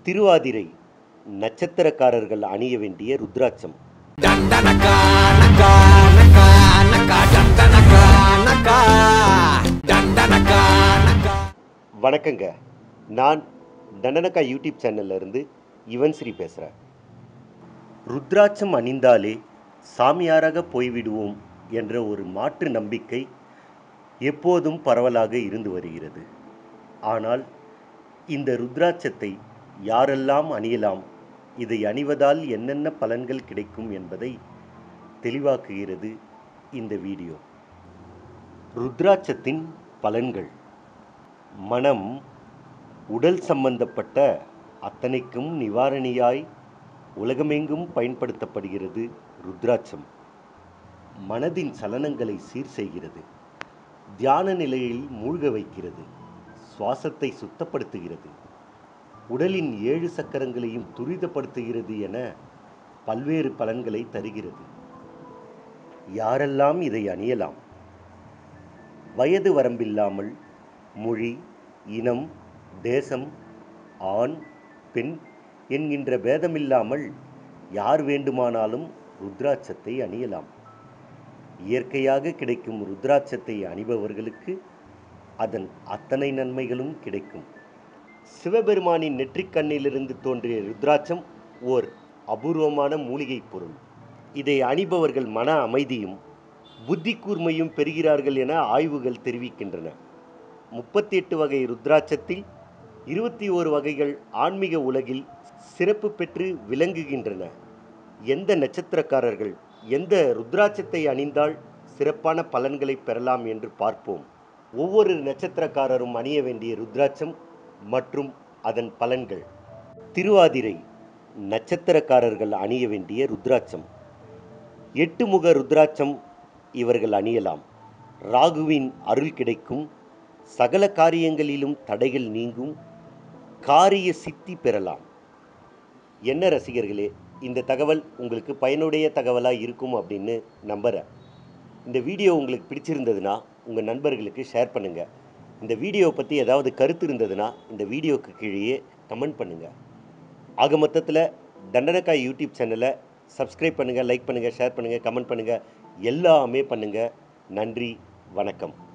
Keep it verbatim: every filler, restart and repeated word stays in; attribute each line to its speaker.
Speaker 1: திருவாதிரை நட்சத்திரக்காரர்கள் அணிய வேண்டிய ருத்ராட்சம். வணக்கங்க, நான் தண்டனக்கா யூடியூப் சேனல்ல இருந்து யுவன் ஸ்ரீ பேசுகிறேன். ருத்ராட்சம் அணிந்தாலே சாமியாராக போய்விடுவோம் என்ற ஒரு மாற்று நம்பிக்கை எப்போதும் பரவலாக இருந்து வருகிறது. ஆனால் இந்த ருத்ராட்சத்தை யாரெல்லாம் அணியலாம், இதை அணிவதால் என்னென்ன பலன்கள் கிடைக்கும் என்பதை தெளிவாக்குகிறது இந்த வீடியோ. ருத்ராட்சத்தின் பலன்கள். மனம், உடல் சம்பந்தப்பட்ட அத்தனைக்கும் நிவாரணியாய் உலகமெங்கும் பயன்படுத்தப்படுகிறது ருத்ராட்சம். மனதின் சலனங்களை சீர் செய்கிறது, தியான நிலையில் மூழ்க வைக்கிறது, சுவாசத்தை சுத்தப்படுத்துகிறது, உடலின் ஏழு சக்கரங்களையும் துரிதப்படுத்துகிறது என பல்வேறு பலன்களை தருகிறது. யாரெல்லாம் இதை அணியலாம்? வயது வரம்பில்லாமல், மொழி, இனம், தேசம், ஆண், பெண் என்கின்ற பேதமில்லாமல் யார் வேண்டுமானாலும் ருத்ராட்சத்தை அணியலாம். இயற்கையாக கிடைக்கும் ருத்ராட்சத்தை அணிபவர்களுக்கு அதன் அத்தனை நன்மைகளும் கிடைக்கும். சிவபெருமானின் நெற்றிக்கண்ணிலிருந்து தோன்றிய ருத்ராட்சம் ஓர் அபூர்வமான மூலிகை பொருள். இதை அணிபவர்கள் மன அமைதியும் புத்தி கூர்மையும் பெறுகிறார்கள் என ஆய்வுகள் தெரிவிக்கின்றன. முப்பத்தி எட்டு வகை ருத்ராட்சத்தில் இருபத்தி ஓரு வகைகள் ஆன்மீக உலகில் சிறப்பு பெற்று விளங்குகின்றன. எந்த நட்சத்திரக்காரர்கள் எந்த ருத்ராட்சத்தை அணிந்தால் சிறப்பான பலன்களை பெறலாம் என்று பார்ப்போம். ஒவ்வொரு நட்சத்திரக்காரரும் அணிய வேண்டிய ருத்ராட்சம் மற்றும் அதன் பலன்கள். திருவாதிரை நட்சத்திரக்காரர்கள் அணிய வேண்டிய ருத்ராட்சம். எட்டு முக ருத்ராட்சம் இவர்கள் அணியலாம். ராகுவின் அருள் கிடைக்கும், சகல காரியங்களிலும் தடைகள் நீங்கும், காரிய சித்தி பெறலாம். என்ன ரசிகர்களே, இந்த தகவல் உங்களுக்கு பயனுடைய தகவலாக இருக்கும் அப்படின்னு நம்புகிறேன். இந்த வீடியோ உங்களுக்கு பிடிச்சிருந்ததுன்னா உங்கள் நண்பர்களுக்கு ஷேர் பண்ணுங்கள். இந்த வீடியோவை பற்றி ஏதாவது கருத்து இருந்ததுன்னா இந்த வீடியோவுக்கு கீழேயே கமெண்ட் பண்ணுங்கள். ஆக மொத்தத்தில் தண்டனக்கா யூடியூப் சேனலை சப்ஸ்கிரைப் பண்ணுங்கள், லைக் பண்ணுங்கள், ஷேர் பண்ணுங்கள், கமெண்ட் பண்ணுங்கள், எல்லாமே பண்ணுங்கள். நன்றி, வணக்கம்.